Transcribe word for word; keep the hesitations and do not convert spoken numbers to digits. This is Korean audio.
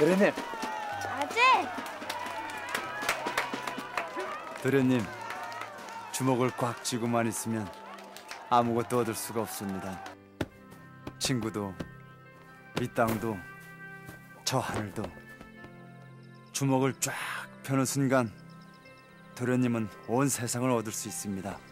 도련님. 아재! 도련님, 주먹을 꽉 쥐고만 있으면 아무것도 얻을 수가 없습니다. 친구도, 이 땅도, 저 하늘도. 주먹을 쫙 펴는 순간 도련님은 온 세상을 얻을 수 있습니다.